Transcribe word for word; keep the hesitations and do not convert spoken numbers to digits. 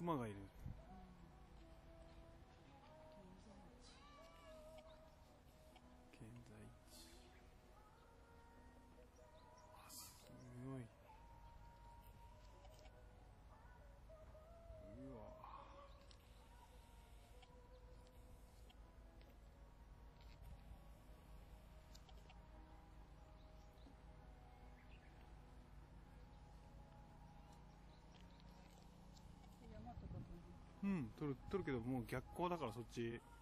クマがいる。現在地。あ、すごい。うわ。 山とかとうん、撮る、撮るけどもう逆光だからそっち